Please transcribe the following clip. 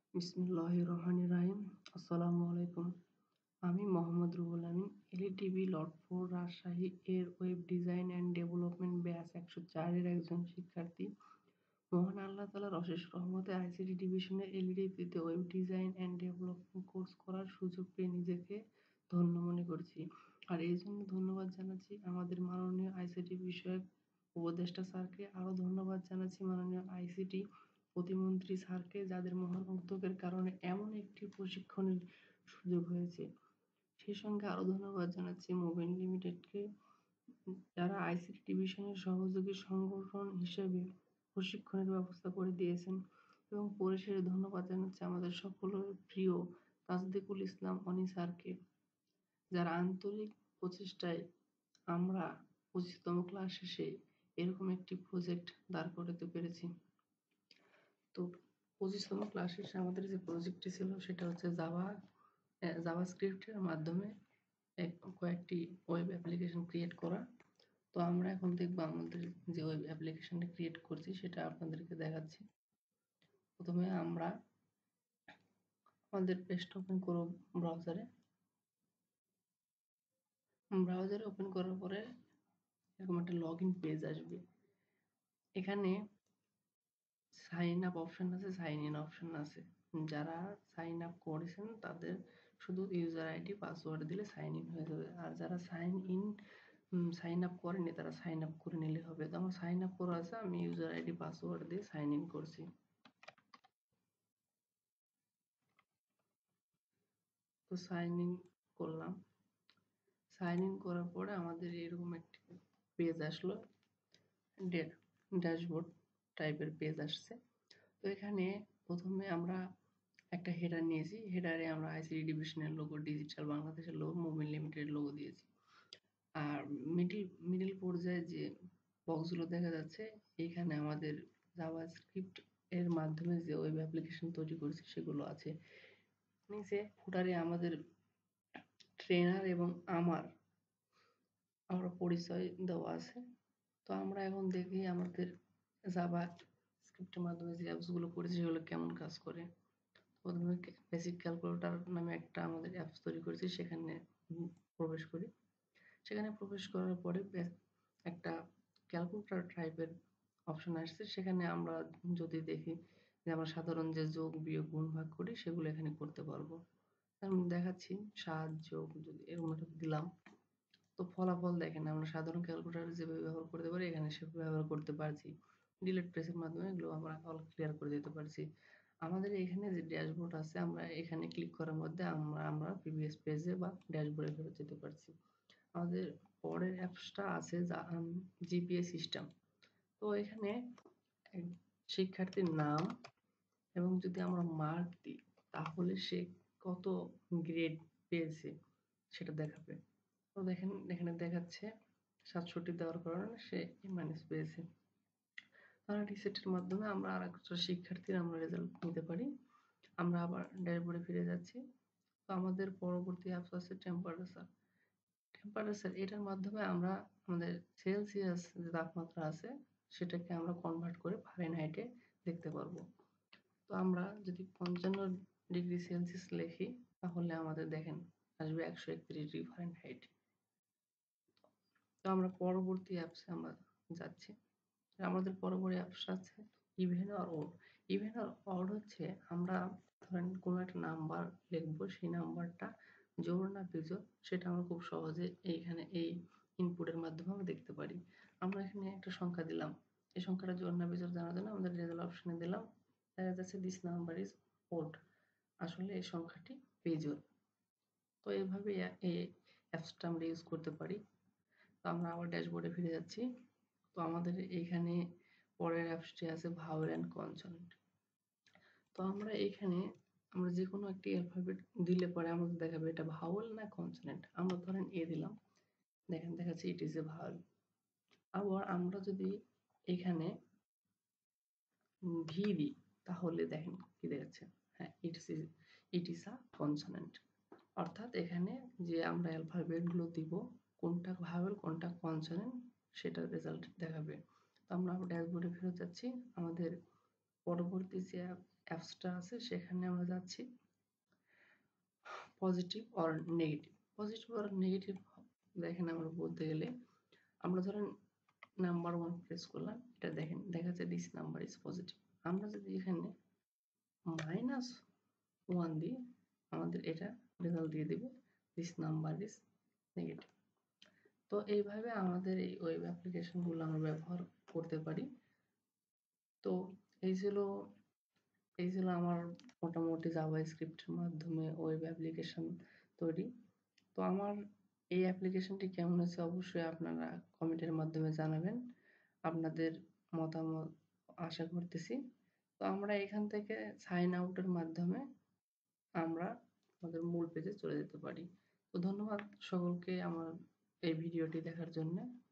বিসমিল্লাহির রহমানির রহিম। আসসালামু আলাইকুম। আমি Md.Ruhul আমিন LEDP লটপুর রাজশাহী এর web design and development batch 104 এর একজন শিক্ষার্থী। মহান আল্লাহ তাআলার অশেষ রহমতে আইসিটি ডিভিশনের LEDP তে web design and development course করার সুযোগ পেয়ে নিজেকে ধন্য মনে করছি। আর এই জন্য ধন্যবাদ জানাচ্ছি আমাদের মাননীয় আইসিটি বিষয়ক উপদেষ্টা স্যারকে। আরও ধন্যবাদ জানাচ্ছি মাননীয় আইসিটি প্রতিমন্ত্রী স্যারকে, যাদের মহান উদ্যোগের কারণে এমন একটি প্রশিক্ষণের সুযোগ হয়েছে। সেই সঙ্গে আরও ধন্যবাদ জানাচ্ছি মুবিন লিমিটেডকে, যারা আইসিটি ডিভিশনের সহযোগী সংগঠন হিসেবে প্রশিক্ষণের ব্যবস্থা করে দিয়েছেন। এবং পরিশেষে ধন্যবাদ জানাচ্ছি আমাদের সকলের প্রিয় তাসদিকুল ইসলাম অনি স্যারকে, যার আন্তরিক প্রচেষ্টায় আমরা 25তম ক্লাস শেষে এরকম একটি প্রজেক্ট দাঁড় করাতে পেরেছি। তো 25তম ক্লাস শেষে আমাদের যে প্রজেক্টটি ছিল সেটা হচ্ছে জাভাস্ক্রিপ্টের মাধ্যমে কয়েকটি ওয়েব অ্যাপ্লিকেশন ক্রিয়েট করা। তো আমরা এখন দেখবো আমাদের যে ওয়েব অ্যাপ্লিকেশনটা ক্রিয়েট করছি সেটা আপনাদেরকে দেখাচ্ছি। প্রথমে আমরা আমাদের পেজটা ওপেন করব ব্রাউজারে। ওপেন করার পরে এরকম একটা লগইন পেজ আসবে। এখানে সাইন আপ অপশন আছে, সাইন ইন অপশন আছে। যারা সাইন আপ করেছেন তাদের শুধু ইউজার আইডি পাসওয়ার্ড দিলে সাইন ইন হয়ে যাবে। আর যারা সাইন আপ করেনি তারা সাইন আপ করে নিলে হবে। তো আমার সাইন আপ করা আছে, আমি ইউজার আইডি পাসওয়ার্ড দিয়ে সাইন ইন করছি। তো সাইন ইন করলাম। সাইন ইন করার পরে আমাদের এরকম একটি পেজ আসলো, ড্যাশবোর্ড টাইপের পেজ আসছে। তো এখানে প্রথমে আমরা একটা হেডার নিয়েছি। হেডারে আমরা আইসিটি ডিভিশনের লোগো, ডিজিটাল বাংলাদেশের লোগো, মুবিন লিমিটেডের লোগো দিয়েছি। আর মিডিল পর্যায়ে যে বক্সগুলো দেখা যাচ্ছে, এখানে আমাদের জাভাস্ক্রিপ্ট এর মাধ্যমে যে ওয়েব অ্যাপ্লিকেশন তৈরি করেছি সেগুলো আছে। নিচে ফুটারে আমাদের ট্রেনার এবং আমার পরিচয় দেওয়া আছে। তো আমরা এখন দেখি আমাদের জাভাস্ক্রিপ্টের মাধ্যমে যে অ্যাপসগুলো করেছি সেগুলো কেমন কাজ করে। প্রথমে বেসিক ক্যালকুলেটর নামে একটা আমাদের অ্যাপস তৈরি করেছি, সেখানে প্রবেশ করি। সেখানে প্রবেশ করার পরে একটা ক্যালকুলেটর টাইপের অপশন আসছে। সেখানে আমরা যদি দেখি যে আমরা সাধারণ যে যোগ, বিয়োগ, গুণ, ভাগ করি সেগুলো এখানে করতে পারবো। আমি দেখাচ্ছি 7 যোগ যদি এরকম একটা দিলাম, তো ফলাফল দেখেন আমরা সাধারণ ক্যালকুলেটর যেভাবে ব্যবহার করতে পারি এখানে সেভাবে ব্যবহার করতে পারছি। ডিলিট প্রেসের মাধ্যমে এগুলো আমরা অল ক্লিয়ার করে দিতে পারছি। আমাদের এখানে যে ড্যাশবোর্ড আছে, আমরা এখানে ক্লিক করার মধ্যে আমরা প্রিভিয়াস পেজে বা ড্যাশবোর্ডে ফেরত যেতে পারছি। আমাদের পরের অ্যাপসটা আছে জিপিএ সিস্টেম। তো এখানে শিক্ষার্থীর নাম এবং যদি আমরা মার্ক দিই তাহলে সে কত গ্রেড পেয়েছে সেটা দেখাবে। তো দেখেন এখানে দেখাচ্ছে 67 দেওয়ার কারণে সে A- পেয়েছে। তাহলে রিসেটের মাধ্যমে আমরা আরেকটা শিক্ষার্থীর আমরা রেজাল্ট নিতে পারি। আমরা আবার ড্যাশবোর্ডে ফিরে যাচ্ছি। তো আমাদের পরবর্তী অ্যাপস আছে টেম্পারেচার। এটার মাধ্যমে আমরা আমাদের সেলসিয়াস যে তাপমাত্রা আছে সেটাকে আমরা কনভার্ট করে ফারেনহাইটে দেখতে পারবো। তো আমরা যদি 55 ডিগ্রি সেলসিয়াস লিখি তাহলে আমাদের দেখেন আসবে 131 ডিগ্রি ফারেনহাইট। তো আমরা পরবর্তী অ্যাপসে আমরা যাচ্ছি। আমাদের পরবর্তী অ্যাপস আছে ইভেন আর অড। ইভেন আর অড হচ্ছে আমরা ধরেন কোনো একটা নাম্বার লিখবো, সেই নাম্বারটা জোড় না বিজোড় সেটা আমরা খুব সহজে এইখানে এই ইনপুটের মাধ্যমে আমরা দেখতে পারি। আমরা এখানে একটা সংখ্যা দিলাম, এই সংখ্যাটা জোড় না বিজোড় জানার জন্য আমাদের রেজাল্ট অপশনে দিলাম, দেখা যাচ্ছে দিস নাম্বার ইজ অড, আসলে এই সংখ্যাটি বিজোড়। তো এইভাবে এই অ্যাপসটা আমরা ইউজ করতে পারি। তো আমরা আবার ড্যাশবোর্ডে ফিরে যাচ্ছি। তো আমাদের এইখানে পরের অ্যাপসটি আছে ভাওয়েল অ্যান্ড কনসোনেন্ট। তো আমরা এখানে আমরা যে কোনো একটি অ্যালফাবেট দিলে পরে আমাদের দেখাবে এটা ভাওয়েল না কনসোনেন্ট। আমরা ধরেন এ দিলাম, দেখেন দেখাচ্ছে ইট ইজ এ ভাওয়েল। আবার আমরা যদি এখানে ভি দিই তাহলে দেখেন কি দেখাচ্ছে, হ্যাঁ ইট ইজ আ কনসোনেন্ট। অর্থাৎ এখানে যে আমরা অ্যালফাবেটগুলো দিব কোনটা ভাওয়েল কোনটা কনসোনেন্ট সেটার রেজাল্ট দেখাবে। তো আমরা আবার ড্যাশবোর্ডে ফেরত যাচ্ছি। আমাদের পরবর্তী যে অ্যাপসটা আছে সেখানে আমরা যাচ্ছি positive or negative. Positive or negative দেখেন আমরা বলতে গেলে আমরা ধরেন নাম্বার 1 প্রেস করলাম, এটা দেখেন দেখাচ্ছে দিস নাম্বার ইজ পজিটিভ। আমরা যদি এখানে -1 দিই আমাদের এটা রেজাল্ট দিয়ে দিবে দিস নাম্বার ইজ নেগেটিভ। তো এইভাবে আমাদের এই ওয়েব অ্যাপ্লিকেশনগুলো আমরা ব্যবহার করতে পারি। তো এই ছিল আমার মোটামুটি জাভাস্ক্রিপ্টের মাধ্যমে ওয়েব অ্যাপ্লিকেশন তৈরি। তো আমার এই অ্যাপ্লিকেশনটি কেমন হয়েছে অবশ্যই আপনারা কমেন্টের মাধ্যমে জানাবেন। আপনাদের মতামত আশা করতেছি। তো আমরা এখান থেকে সাইন আউটের মাধ্যমে আমরা আমাদের মূল পেজে চলে যেতে পারি। তো ধন্যবাদ সকলকে আমার এই ভিডিওটি দেখার জন্য।